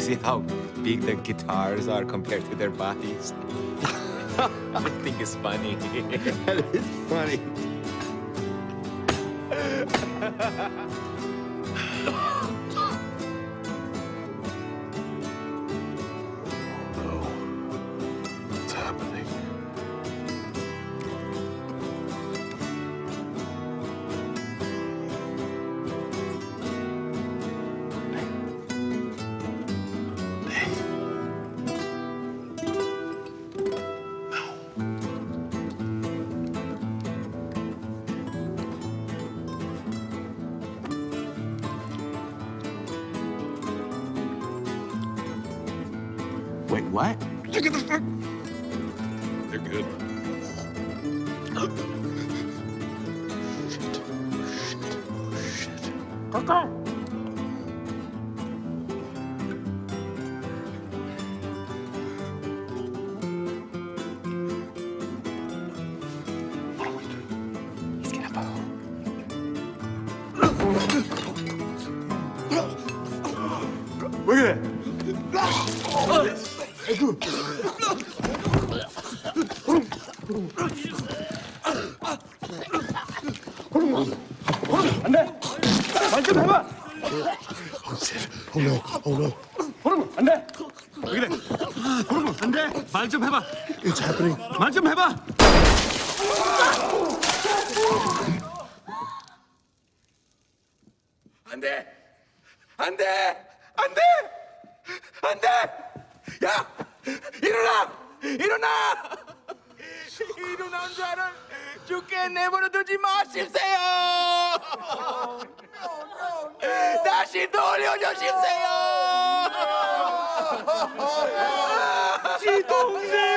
see how big the guitars are compared to their bodies? I think it's funny. That is funny. What's happening? Wait, what? Look at the fuck. They're good. What are we doing? He's gonna bow. Look at it. 안 돼! 말 좀 해봐! Oh shit. Oh no. Oh no. 호르몬 안 돼! 왜 그래? 호르몬 안 돼! 말 좀 해봐! It's happening. 말 좀 해봐! 안 돼! 안 돼! 안 돼! 안 돼! 야! 일어나! 일어나! 이런 남자를 죽게 내버려 두지 마십세요! 다시 돌려주십세요! 지 동생!